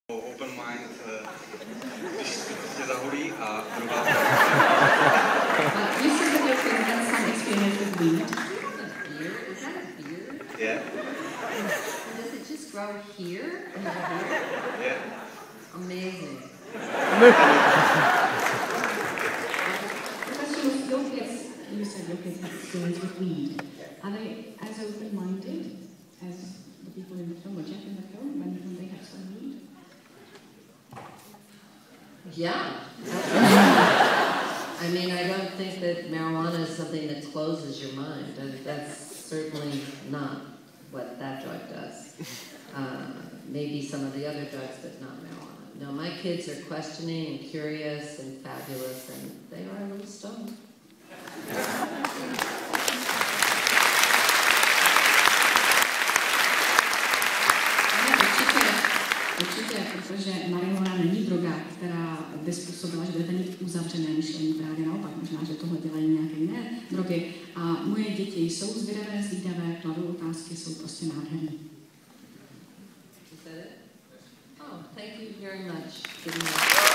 Open mind, když se prostě zaholí a druhá. You said that you've done some experiment with weed. Beard? Is that a beard? Yeah. Does it just grow here? Yeah. Amazing. The question was, your kids, you said your kids have experience with weed. Are they as open-minded as the people in the film, or Jeff in the film, when they have some weed? Yeah. I mean, I don't think that marijuana is something that closes your mind. That's certainly not what that drug does. Maybe some of the other drugs, but not marijuana. No, my kids are questioning and curious and fabulous, and they are a little stoned. Určitě, protože marihuana není droga, která by způsobila, že budete mít uzavřené myšlení, právě naopak, možná, že tohle dělají nějaké jiné drogy. A moje děti jsou zvědavé, zvídavé, kladou otázky, jsou prostě nádherné. Is that it? Oh, thank you very much.